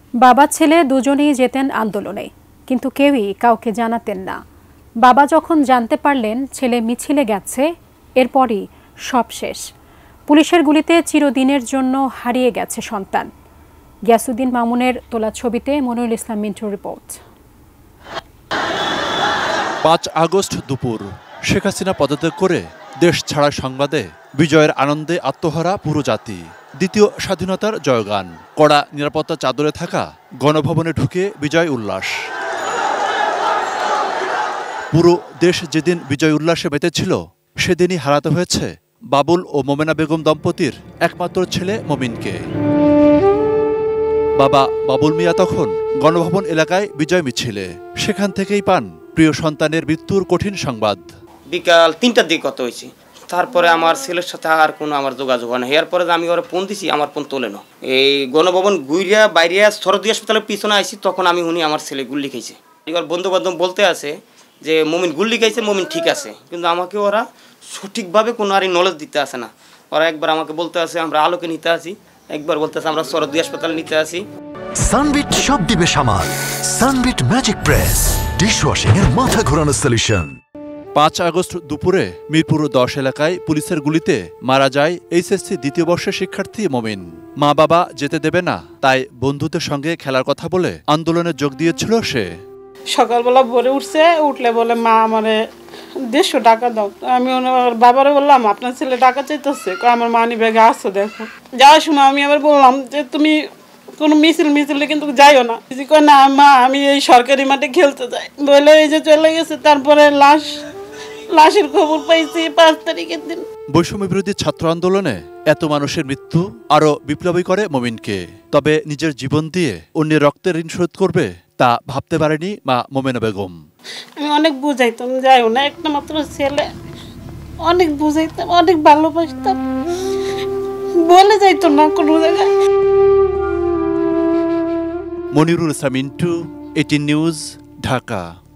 বাবা ছেলে দুজনেই যেতেন আন্দোলনে, কিন্তু কেউই কাউকে জানাতেন না। বাবা যখন জানতে পারলেন ছেলে মিছিলে গেছে, এরপরই সব শেষ। পুলিশের গুলিতে চিরদিনের জন্য হারিয়ে গেছে সন্তান। গিয়াসউদ্দিন মামুনের তোলা ছবিতে মনিরুল ইসলাম মিন্টুর রিপোর্ট। ৫ আগস্ট দুপুর, শেখ হাসিনা পদত্যাগ করে দেশ ছাড়ার সংবাদে বিজয়ের আনন্দে আত্মহারা পুরো জাতি। দ্বিতীয় স্বাধীনতার জয়গান। কড়া নিরাপত্তা চাদরে থাকা গণভবনে ঢুকে বিজয় উল্লাস। পুরো দেশ যেদিন বিজয় উল্লাসে মেতেছিল, সেদিনই হারাতে হয়েছে বাবুল ও মোমেনা বেগম দম্পতির একমাত্র ছেলে মমিনকে। বাবা বাবুল মিয়া তখন গণভবন এলাকায় বিজয় মিছিলে। সেখান থেকেই পান প্রিয় সন্তানের মৃত্যুর কঠিন সংবাদ। বিকাল ৩টার দিকে কত হয়েছে, তারপরে আমার ছেলের সাথে আর কোনো আমার যোগাযোগ হয় না। এরপরে আমি ওরা ফোন দিছি, আমার ফোন তোলে না। এই গণভবন গুইরিয়া বাইরিয়া শরদি হাসপাতালের পিছনে আইছি, তখন আমি শুনি আমার ছেলে গুল্লি খাইছে। এবার বন্ধু বান্ধব বলতে আছে যে মমিন গুল্লি খাইছে, মমিন ঠিক আছে, কিন্তু আমাকে ওরা সঠিকভাবে কোনো আর নলেজ দিতে আসে না। ওরা একবার আমাকে বলতে আছে আমরা আলোকে নিতে আসি, একবার বলতেছে আমরা শরদি হাসপাতালে নিতে আসি। সানবিট সব দিবে সামাল। সানবিট ম্যাজিক প্রেস, ডিশওয়াশিং এর মাথা ঘোরানো সলিউশন। ৫ আগস্ট দুপুরে মিরপুর ১০ এলাকায় পুলিশের গুলিতে মারা যায় এইচএসসি দ্বিতীয় বর্ষের শিক্ষার্থী মমিন। মা বাবা যেতে দেবে না, তাই বন্ধুদের সঙ্গে খেলার কথা বলে আন্দোলনে যোগ দিয়েছিল সে। সকালবেলা ভোরে উঠলে বলে মা আমারে ১৫০ টাকা দাও। আমি বাবারে বললাম আপনার ছেলে টাকা চাইতেছে, আমার মানি ব্যাগে আসছো দেখো। যাওয়ার সময় আমি আবার বললাম যে তুমি কোনো মিছিলে কিন্তু যাইও না। না মা আমি এই সরকারি মাঠে খেলতে যাই বলে এই যে চলে গেছে। তারপরে লাশের খবর পাইছি ৫ তারিখের দিন। বৈষম্য বিরোধী ছাত্র আন্দোলনে এত মানুষের মৃত্যু আরো বিপ্লবী করে মমিনকে। তবে নিজের জীবন দিয়ে অন্যের রক্তের ঋণ শোধ করবে তা ভাবতে পারেনি মা মোমেনা বেগম। আমি অনেক বুঝাইতাম, যাইও না, একটা মাত্র ছেলে, অনেক বুঝাইতাম, অনেক ভালোবাসতাম, বলে যাইতো না কোনো জায়গায়। মনিরুল ইসলাম মিন্টু, 18 নিউজ, ঢাকা।